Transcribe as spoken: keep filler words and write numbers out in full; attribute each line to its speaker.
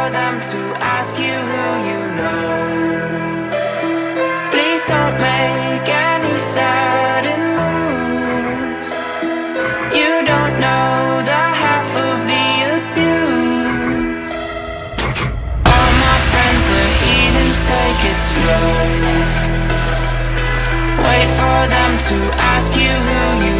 Speaker 1: for them to ask you who you know. Please don't make any sudden moves. You don't know the half of the abuse. All my friends are heathens, take it slow. Wait for them to ask you who you